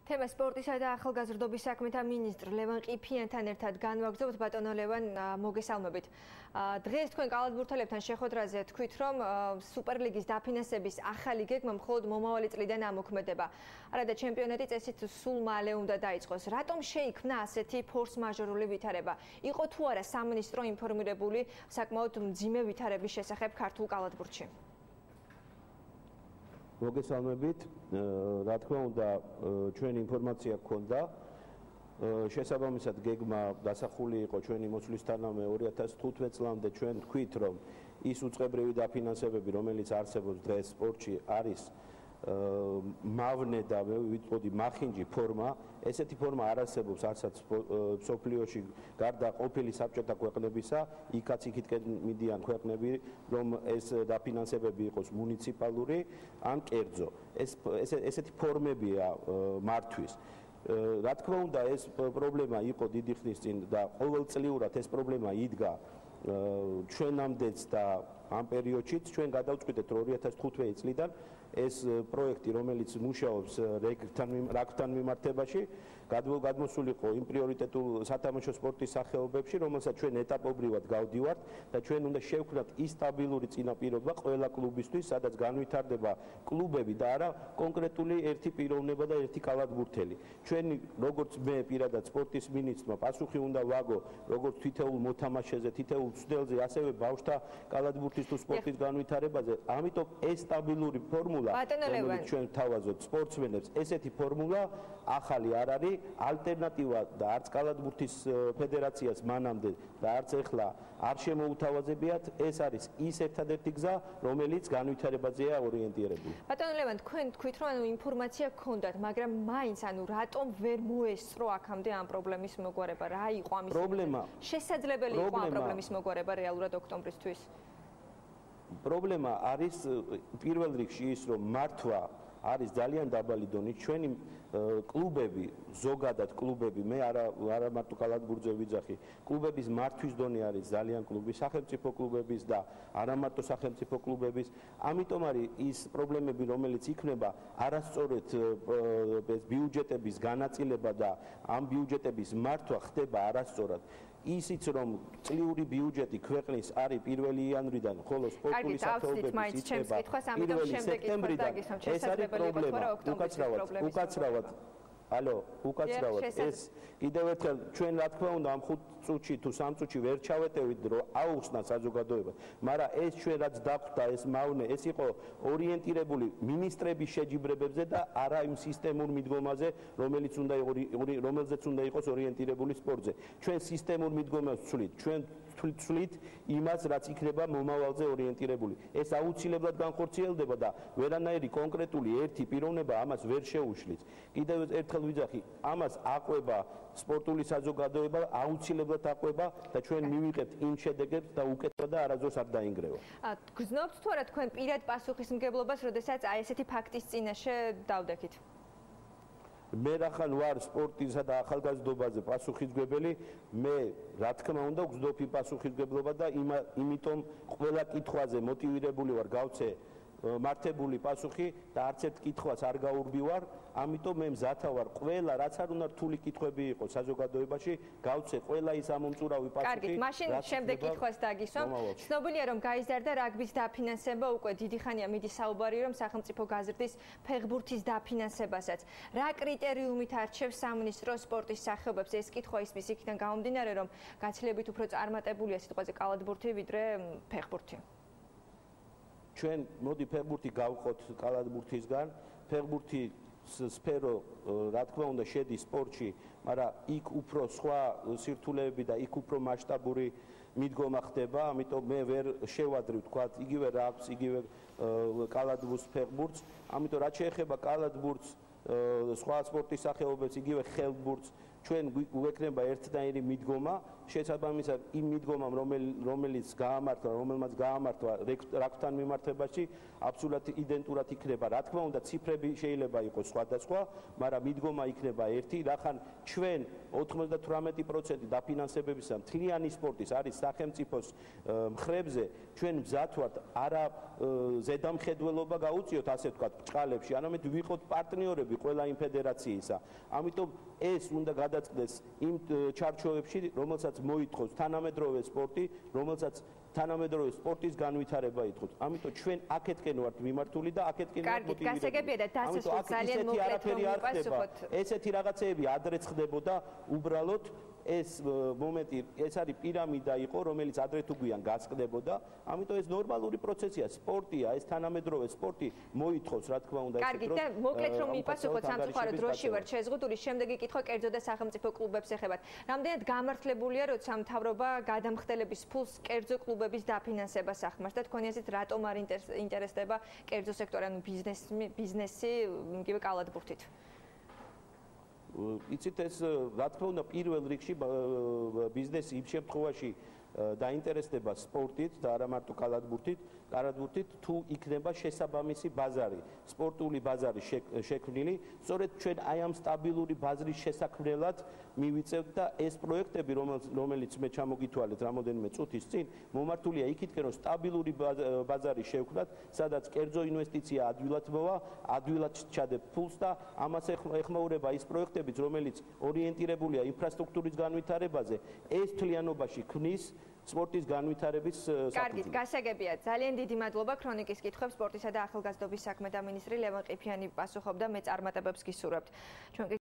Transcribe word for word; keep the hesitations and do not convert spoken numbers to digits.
თემა სპორტისა და ახალგაზრდობის საქმეთა მინისტრ ლევან ყიფიანთან ერთად განვაგრძობთ. ბატონო ლევან, მოგესალმებით. დღეს თქვენ კალათბურთელებთან შეხვედრაზე თქვით, რომ სუპერლიგის დაფინანსების ახალი გეგმა მხოლოდ მომავალი წლიდან ამოქმედება. არა და ჩემპიონატი წესით სულ მალე უნდა დაიწყოს. რატომ შეიქმნა ასეთი ფორს-მაჟორული ვითარება? იყო თუ არა სამინისტრო ინფორმირებული საკმაოდ მძიმე ვითარების შესახებ ქართულ კალათბურთში? მოგესალმებით, რა თქმა უნდა, ჩვენი ინფორმაცია გქონდა. შესაბამისად გეგმა დასახული იყო ჩვენი მოსვლისთანავე ორი ათას თხუთმეტ წლამდე. ჩვენ თქვით, რომ ის უწყებრივი დაფინანსებები, რომელიც არსებობს დღეს სპორტში, არის მავნე და ვიტყოდი მახინჯი ფორმა. ესეთი ფორმა არ არსებობს არცაც მსოფლიოში გარდა ყოფილი საბჭოთა ქვეყნებისა, იქაც იქითკენ მიდიან ქვეყნები, რომ ეს დაფინანსებები იყოს მუნიციპალური ან კერძო. ეს ესეთი ფორმებია მართვის. რა თქმა უნდა, ეს პრობლემა იყო დიდი ხნის წინ და ყოველწლიურად ეს პრობლემა იდგა ჩვენამდეც და ამ პერიოდშიც ჩვენ გადავწყვიტეთ ორი ათას თხუთმეტი წლიდან ეს პროექტი, რომელიც მუშაობს რაგბთან მიმართებაში, გადმოსულიყო იმ პრიორიტეტულ სათამაშო სპორტის სახეობებში, რომელსაც ჩვენ ეტაპობრივად გავდივართ და ჩვენ უნდა შევქმნათ ის სტაბილური წინაპირობა ყველა კლუბისთვის, სადაც განვითარდება კლუბები და არა კონკრეტული ერთი პიროვნება და ერთი კალათბურთელი. ჩვენ როგორც მე პირადად სპორტის მინისტრმა პასუხი უნდა ვაგო როგორც თითოეულ მოთამაშეზე, თითოეულ მცდელზე, ასევე ბავშვთა კალათბურთის თუ სპორტის განვითარებაზე. ამიტომ ეს სტაბილური ფორმულა, რომელიც ჩვენ თავაზობთ სპორტსმენებს, ესეთი ფორმულა ახალი არ არის, ალტერნატივა და არც კალათბურთის ფედერაციას მანამდე და არც ახლა არ შემოუთავაზებიათ. ეს არის ის ერთადერთი გზა, რომელიც განვითარებაზეა ორიენტირებული. ბატონო ლევან, თქვენ თქვით, რომ ანუ ინფორმაცია გქონდათ, მაგრამ მაინც ანუ რატომ ვერ მოესწრო აქამდე ამ პრობლემის მოგვარება? რა იყო ამის პრობლემა? შესაძლებელი იყო ამ პრობლემის მოგვარება რეალურად ოქტომბრისთვის? პრობლემა არის პირველ რიგში ის, რომ მართვა არის ძალიან დაბალი დონის. ჩვენი კლუბები, ზოგადად კლუბები, მე არა არა მარტო კალათბურთზე ვიძახი, კლუბების მართვის დონე არის ძალიან კლუბის, სახელმწიფო კლუბების და არა მარტო სახელმწიფო კლუბების. ამიტომ არის ის პრობლემები, რომელიც იქნება არასწორად ბიუჯეტების განაწილება და ამ ბიუჯეტების მართვა ხდება αρასწორად. ისიც რომ წლიური ბიუჯეტი ქვეყნის არის პირველი იანვრიდან, ხოლო სპორტული სახეობების იწყება პირველი სექტემბრიდან. ეს არის პრობლემა. უკაცრავად, უკაცრავად. ალო, უკაცრავად. ეს კიდევ ერთხელ ჩვენ რა თქმა უნდა ამ ხუთ წუთში თუ სამ წუთში ვერ ჩავეტევით, რომ აუხსნათ საზოგადოებას. მაგრამ ეს ჩვენ რაც დახვდა, ეს მავნე, ეს იყო ორიენტირებული მინისტრების შეჯიბრებებზე და არა იმ სისტემურ მიდგომაზე, რომელიც უნდა რომელზეც უნდა იყოს ორიენტირებული სპორტზე. ჩვენ სისტემურ მიდგომას ვცვლით. ჩვენ ვცვლით იმას, რაც იქნება მომავალზე ორიენტირებული. ეს აუცილებლად განხორციელდება და ვერანაირი კონკრეტული ერთი პიროვნება ამას ვერ შეუშლის. კიდევ ერთხელ ვიძახი, ამას აყვება სპორტული საზოგადოება, აუცილებლად აყვება და ჩვენ მივიღებთ იმ შედეგებს და უკეთება და არასდროს არ დაინგრევა. გრძნობთ თუ არა თქვენ პირად პასუხისმგებლობას, როდესაც აი ესეთი ფაქტის წინაშე დავდექით? მე რახან ვარ სპორტისა და ახალგაზრდობაზე პასუხისმგებელი, მე რა თქმა უნდა ვგზნობ იმ პასუხისმგებლობა და იმიტომ ყველა კითხვაზე მოტივირებული ვარ გავცე მართებული პასუხი და არც ერთ კითხვას არ გაურბივარ. ამიტომ მე მზათა ვარ ყველა რაც არ უნდა რთული კითხვები იყოს საზოგადოებაში, გავცე ყველა ის ამომწურავი პასუხი. კარგით, მაშინ შემდეგ კითხვას დაგისვამ. ცნობილია რომ გაიზარდა რაგბის დაფინანსება, უკვე დიდი ხანია მიდის საუბარი რომ სახელმწიფო გაზრდის ფეხბურთის დაფინანსებასაც. რა კრიტერიუმით არჩევს სამინისტრო სპორტის სახეობებს? ეს კითხვა ისმის იქიდან გამომდინარე, რომ გაცილებით უფრო წარმატებულია სიტყვაზე კალათბურთი ვიდრე ფეხბურთი. ჩვენ მოდი ფეხბურთი გავყოთ კალათბურთისგან. ფეხბურთი სფერო რა თქმა უნდა შედის სპორტში, მაგრამ იქ უფრო სხვა სირთულეები და იქ უფრო მასშტაბური მიდგომა ხდება. ამიტომ მე ვერ შევადრი ვთქვათ იგივე რაგბს, იგივე კალათბურთს, ფეხბურთს. ამიტომ რაც შეეხება კალათბურთს, სხვა სპორტის სახეობებს, იგივე ხელბურთს, ჩვენ გვექნება ერთნაირი მიდგომა, შესაბამისად იმ მიდგომამ, რომელიც გაამართლა, რომელმაც გაამართლა რაკთან მიმართებაში, აბსოლუტურად იდენტურად იქნება. რა თქმა უნდა, ციფრები შეიძლება იყოს სხვადასხვა, მაგრამ მიდგომა იქნება ერთი, რახან ჩვენ ოცდათვრამეტი პროცენტი დაფინანსებებისა მთლიანი სპორტის არის სახელმწიფოს მხრებზე, ჩვენ მზად ვართ არა ზედამხედველობა გაუწიოთ, ასე ვთქვათ, ბჭყალებში, არამედ ვიყოთ პარტნიორები ყველა იმ ფედერაციისა. ამიტომ ეს უნდა გადაწყდეს იმ ჩარჩოებში, რომელსაც მოითხოვს თანამედროვე სპორტი, რომელსაც თანამედროვე სპორტის განვითარება ითხოვს. ამიტომ ჩვენ აქეთკენ ვართ მიმართული და აქეთკენ ვართ მოტივირებული. კარგი, გასაგებია და დასასრულს ძალიან მოკლედ რომ ვიპასუხოთ. ესეთი რაღაცეები ადრეც ხდებოდა უბრალოდ ეს მომენტი, ეს არის პირამიდა იყო, რომელიც ადრე თუ გვიან გასყდებოდა. ამიტომ ეს ნორმალური პროცესია, სპორტია, ეს თანამედროვე სპორტი მოითხოვს, რა თქმა უნდა, კარგი, და მოკლედ რომ ვიპასუხოთ, სამწუხაროდ დროში ვარ შეზღუდული, შემდეგი კითხვა კერძო და სახელმწიფო კლუბებს ეხებათ. რამდენად გამართლებულია, როცა მთავრობა გადამხდელების ფულს კერძო კლუბების დაფინანსებას ახმარს და თქვენი აზრით რატომ არ ინტერესდება კერძო სექტორი, ანუ ბიზნესი, ბიზნესი, იგივე კალათბურთით? იცით ეს რა თქმა უნდა პირველ რიგში ბიზნესი იმ შემთხვევაში დაინტერესდება სპორტით და არა მარტო კალათბურთით, კალათბურთით თუ იქნება შესაბამისი ბაზარი, სპორტული ბაზარი შექმნილი, სწორედ ჩვენ აი ამ სტაბილური ბაზრის შესაქმნელად მივიწევთ და ეს პროექტები, რომელიც მე ჩამოგითვალეთ რამოდენიმე წუთის წინ, მომართულია იქითკენ, რომ სტაბილური ბაზარი შევქმნათ, სადაც კერძო ინვესტიცია ადვილად მოვა, ადვილად ჩადებ ფულს და ამას ეხმაურება ის პროექტებიც, რომელიც ორიენტირებულია ინფრასტრუქტურის განვითარებაზე, ეს მთლიანობაში ქმნის სპორტის განვითარების საფუძვლს. კარგი, გასაგებია. ძალიან დიდი მადლობა ქრონიკის კითხვებს სპორტისა და ახალგაზრდობის საქმეთა მინისტრი ლევან ყიფიანი პასუხობდა, მე წარმატებებს გისურვებთ. ჩვენ